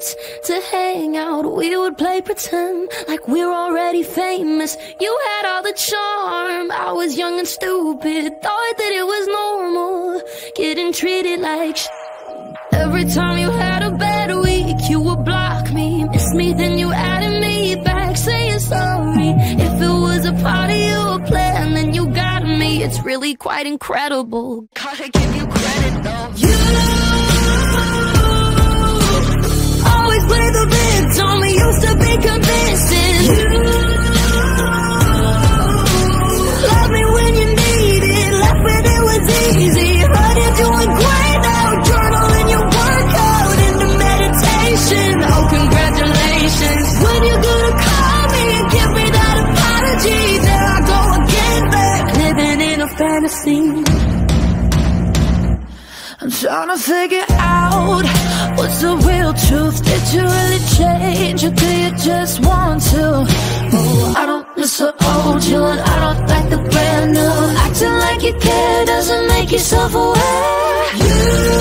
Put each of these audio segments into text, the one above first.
friends to hang out. We would play pretend like we're already famous. You had all the charm, I was young and stupid. Thought that it was normal, getting treated like shit. Every time you had a bad week, you would block me, miss me, then you added me back, saying sorry. If it was a part of your plan, then you got me. It's really quite incredible, gotta give you credit though. You always play the victim, we used to be convincing. You love me when you need it, left when it was easy. Heard you're doing great now, journaling your workout into meditation. Oh, congratulations. When you're gonna call me and give me that apology? There I go again, back living in a fantasy. I'm trying to figure out what's the real truth. Did you really change, or do you just want to? Oh, I don't miss the old you, and I don't like the brand new. Acting like you care doesn't make you self-aware. You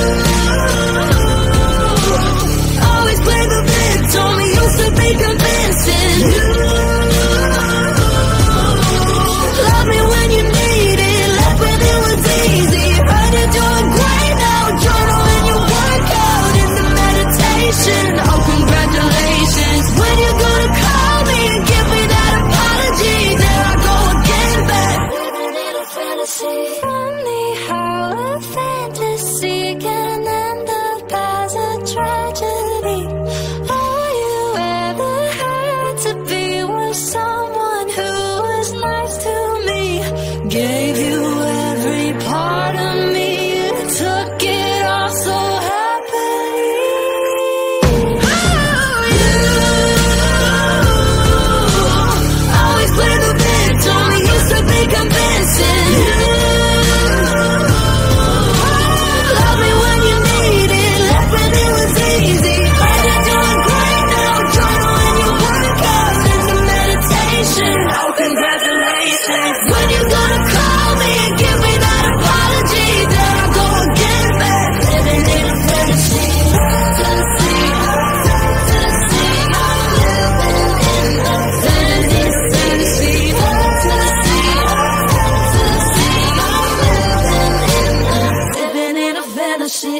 always play the victim, we used to be convincing. You love me when you need it, left when it was easy. Heard you're doing great now, journaling your workout into meditation. Oh, congratulations. When you're gonna call me and give me that apology? There I go again, back living in a fantasy. Funny how a fantasy can end up as a tragedy. All you ever had to be was someone who was nice to me. Gave you every part of me, you took it all so happily. Oh, you always play the victim, we used to be convincing. You love me when you need it, left when it was easy. Heard you're doing great now, journaling your workout into meditation. Oh, congratulations. When you're gonna call me and give me that apology? There I go again, back living in a fantasy. Fantasy, fantasy, I'm living in a fantasy. Fantasy, fantasy, I'm living in a fantasy.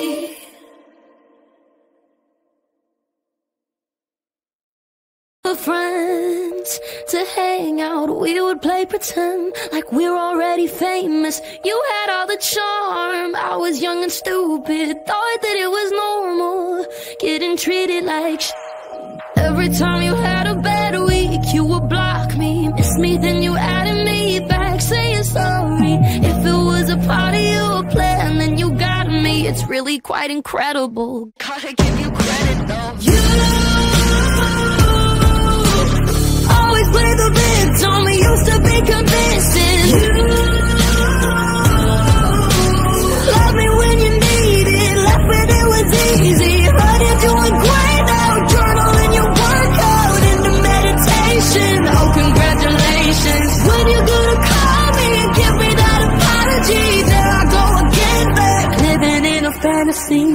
Friends to hang out. We would play pretend like we're already famous. You had all the charm, I was young and stupid. Thought that it was normal, getting treated like shit. Every time you had a bad week, you would block me, miss me, then you added me back, saying sorry. If it was a part of your plan, then you got me. It's really quite incredible, gotta give you credit though. You always play the victim, we used to be convincing. You love me when you need it, left when it was easy. Heard you're doing great now, journaling your workout into meditation. Oh, congratulations. When you're gonna call me and give me that apology? There I go again, back living in a fantasy.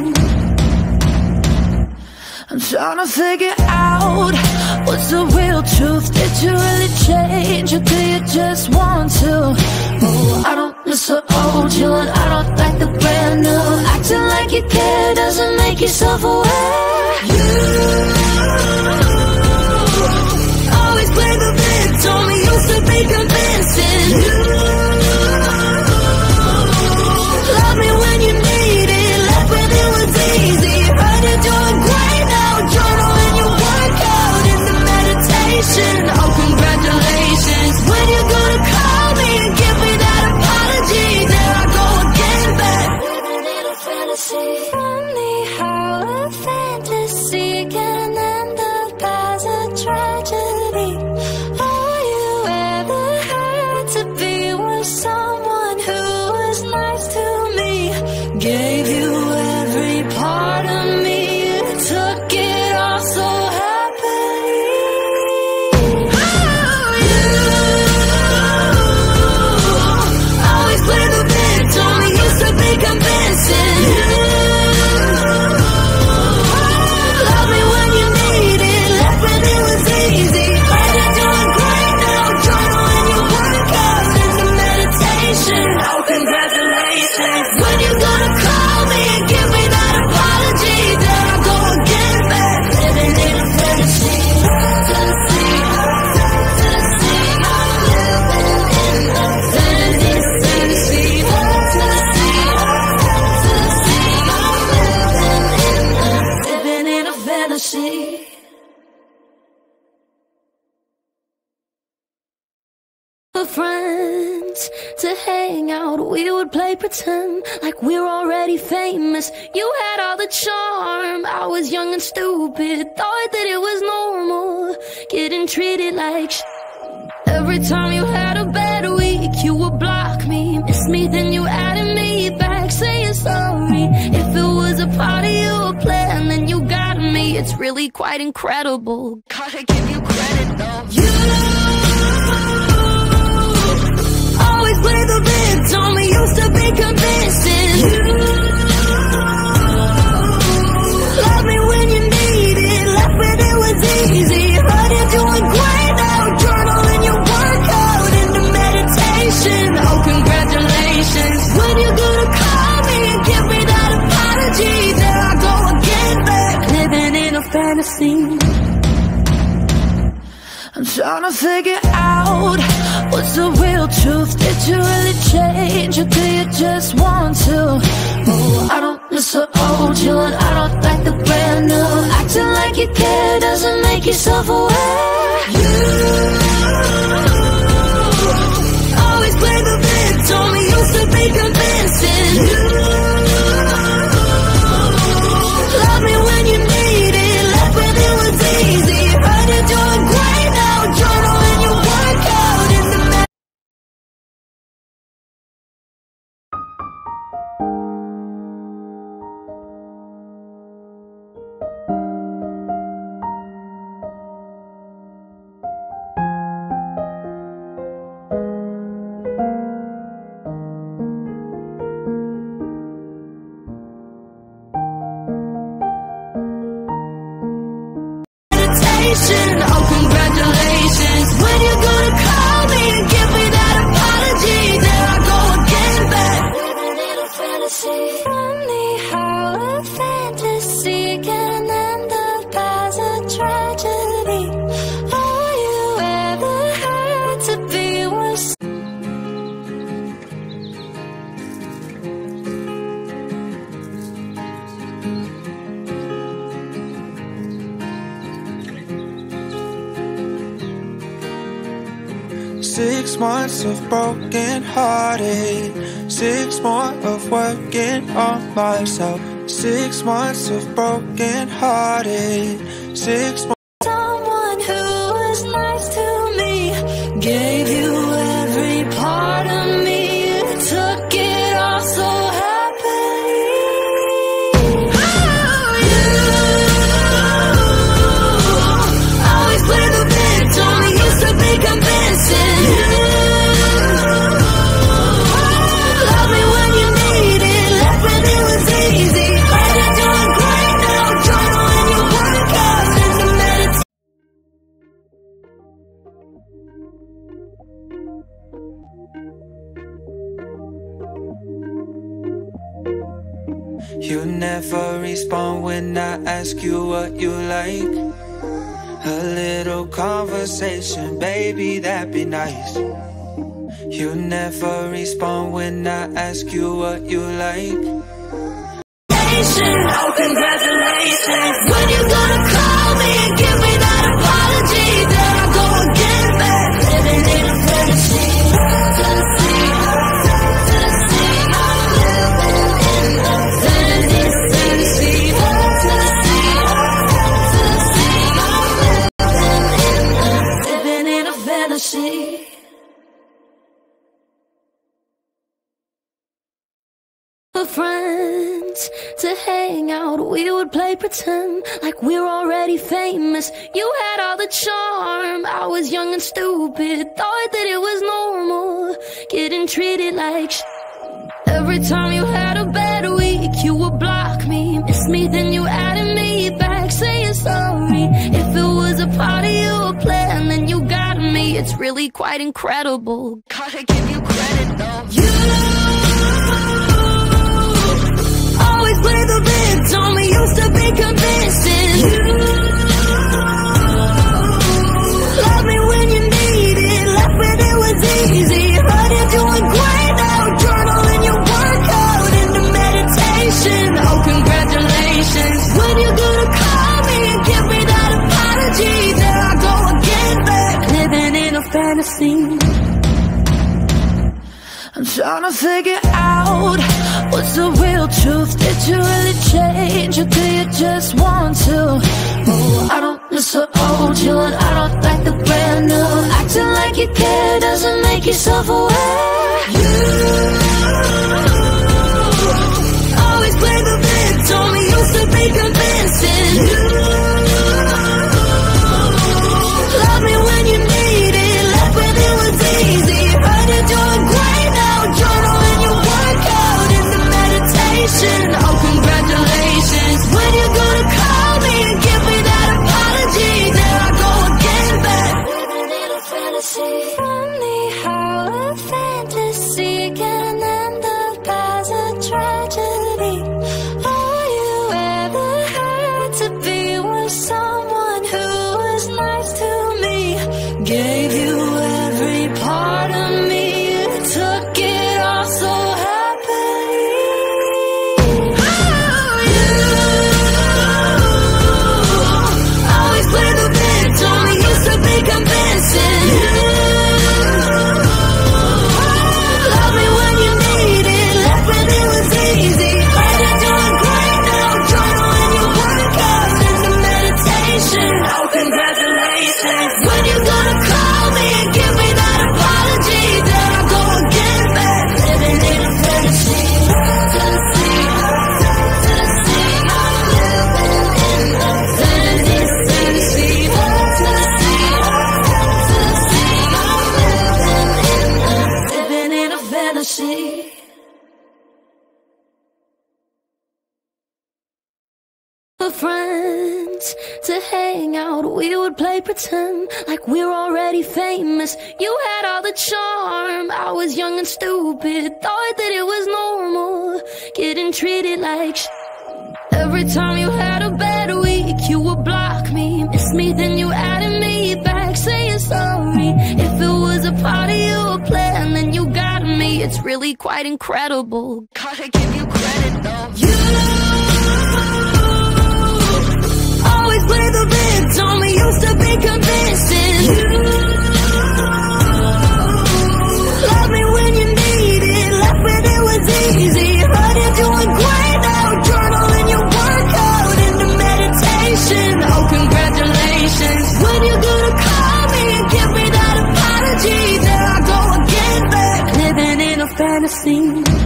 I'm trying to figure out what's the real truth. Did you really change, or do you just want to? Oh, I don't miss the old you, and I don't like the brand new. Acting like you care doesn't make you self-aware. You always play the victim, we used to be convincing. You love me when you need it, left when it was easy. Heard you're doing great now, journaling your workout into meditation. Oh, congratulations. When you're gonna call me and give me that apology? There I go again, back living in a fantasy. Funny how a fantasy can fantasy. For friends to hang out, we would play pretend like we're already famous. You had all the charm, I was young and stupid, thought that it was normal, getting treated like every time you had a bad week, you would block me, miss me, then you added me back, saying sorry. If it was a part of your plan, then you got me. It's really quite incredible, gotta give you credit though. You always play the victim, we used to be convincing. You love me when you need it, left when it was easy. Heard you're doing great now, journaling your workout into meditation. Oh, congratulations. When you're gonna call me and give me that apology? There I go again, back living in a fantasy. I'm trying to figure out what's the real truth. Did you really change, or do you just want to? Oh, I don't miss the old you, and I don't like the brand new. Acting like you care doesn't make you self-aware. You always play the victim, we used to be convincing. You love me when you need it, left when it was easy. Heard you're doing great now, journaling your workout in the 6 months of broken hearted, 6 more of working on myself. 6 months of broken hearted, 6 more. someone who was nice to me, gave you every part of me, took it all so happily. Oh, you always play the victim, we used to be convincing. You love me when you need it, left when it was easy. Heard you're doing great now, journaling your workout into meditation. You never respond when I ask you what you like. A little conversation, baby, that'd be nice. You never respond when I ask you what you like. Oh, congratulations. When you gonna call me and give me that apology? There I go again, back living in a fantasy. Living in a fantasy. For friends to hang out, we would play pretend like we're already famous. You had all the charm, I was young and stupid, thought that it was normal, getting treated like every time you had a bad week, you would block me, miss me, then you added me back, saying sorry. If it was a part of your plan, then you got me. It's really quite incredible, gotta give you credit though. You always play the victim, we used to be convincing. You love me when you need it, left when it was easy. Heard you're doing great now, journaling your workout into meditation. Oh, congratulations. When you gonna call me and give fantasy. I'm trying to figure out what's the real truth. Did you really change, or do you just want to? Oh, I don't miss the old you, and I don't like the brand new. Acting like you care doesn't make you self-aware. You always play the victim, used to be convincing. You love me when you need it, left when it was easy. Heard you're doing great now, journaling your workout in the meditation. Oh, congratulations. When you gonna call me and give me that apology? There I go again, back living in a fantasy. Funny how a fantasy can end up as a tragedy. All you ever had to be was someone who was nice to me. Gave you every part of me, took it all so happily. Oh, you always play the victim, used to be convincing. You love me when you need it, left when it was easy. Heard you're doing great now, journaling your workout in the meditation. Oh, congratulations. When you gonna call me and give me that apology? There I go again, back living in a fantasy. Living in a fantasy. For friends to hang out, we would play pretend like we're already famous. You had all the charm, I was young and stupid, thought that it was normal, getting treated like every time you had a bad week, you would block me, miss me, then you added me back, saying sorry. If it was a part of your plan, then you got me. It's really quite incredible, gotta give you credit though. You always play the victim, used to be convincing. You love me when you need it, left when it was easy. Heard you're doing great now, journaling your workout in the meditation. Oh, congratulations. When you gonna call me and give me that apology? There I go again, back living in a fantasy.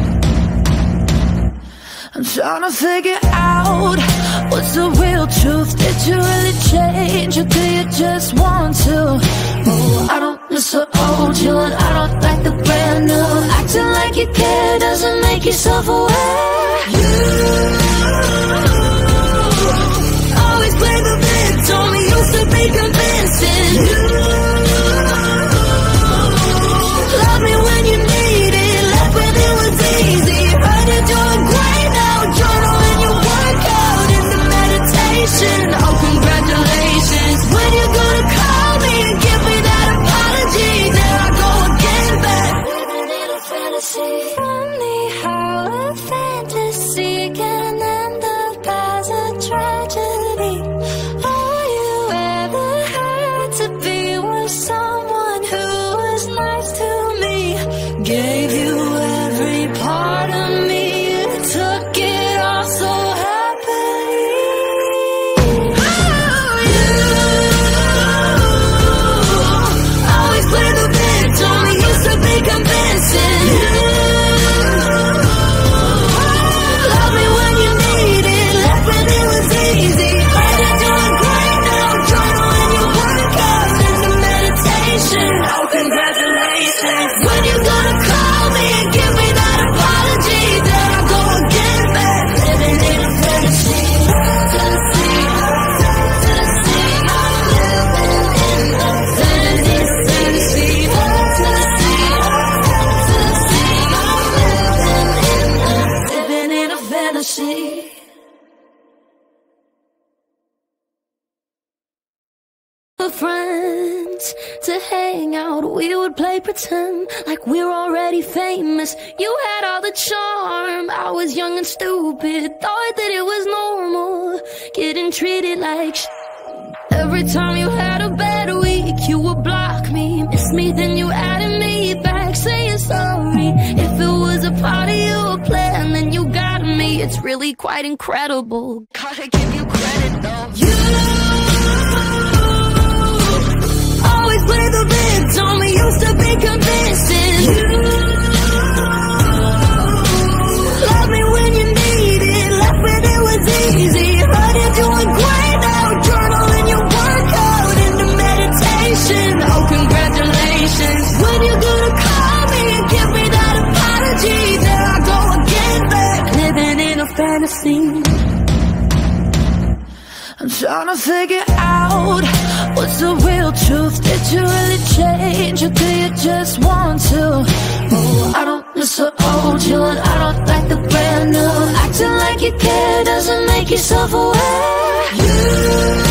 I'm trying to figure out what's the real truth. Did you really change, or do you just want to? Oh, I don't miss the old you, and I don't like the brand new. Acting like you care doesn't make you self-aware. You always play the victim, used to be convincing. You love me when you need it, left when it was easy. Heard you're doing great now, journaling your workout in the meditation. Oh, congratulations. When you gonna call me and give me that apology? There I go again, back living in a fantasy. Funny how a fantasy can end up as a tragedy. All you ever had to be was someone who was nice to me. Gave you every part of me, took it all so happily. Oh, you always play the victim, used to be convincing. You love me when you need it, left when it was easy. Heard you're doing great now, journaling your workout in the meditation. Oh, congratulations. When you gonna call me and give me that apology? There I go again, back living in a fantasy. Living in a fantasy. For friends to hang out, we would play pretend like we're already famous. You had all the charm, I was young and stupid, thought that it was normal, getting treated like every time you had a bad week, you would block me, miss me, then you added me back, saying sorry. If it was a part of your plan, then you got me. It's really quite incredible. Gotta give you credit though. You always play the victim, used to be convincing. You love me when you need it, left when it was easy. Heard you're doing great now, journaling your workout into meditation. Oh, congratulations. When you're gonna call me and give me that apology? There I go again, back living in a fantasy. I'm trying to figure out what's the real truth. Did you really change, or do you just want to? Oh, I don't miss the old you, and I don't like the brand new. Acting like you care doesn't make yourself aware. You